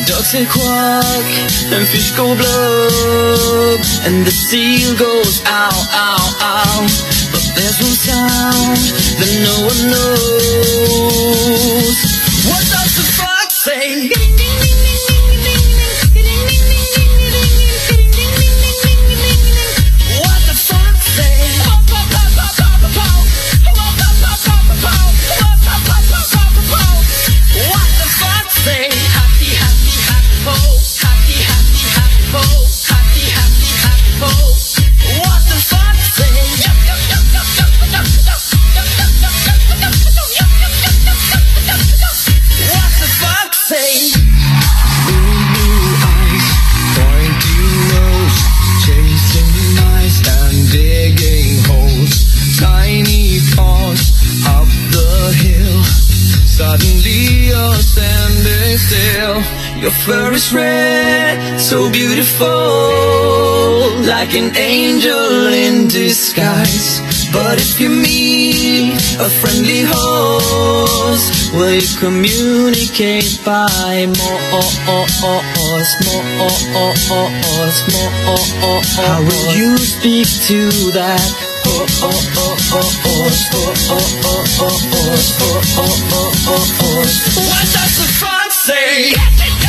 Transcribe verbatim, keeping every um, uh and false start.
Ducks say quack, and fish go blub, and the seal goes ow, ow, ow. But there's one sound that no one knows. What does the fox say? What the fox say? What the fox say? Happy, happy, happy ho. Happy, happy, happy ho. Happy, happy, happy ho. What the fox say? What the fox say? Blue, blue eyes, pointing nose, chasing mice and digging holes. Tiny paws up the hill. Suddenly you're standing still. Your fur is red, so beautiful, like an angel in disguise. But if you meet a friendly host, will you communicate by Morse, Morse, Morse? How will you speak to that horse? What does the fox say?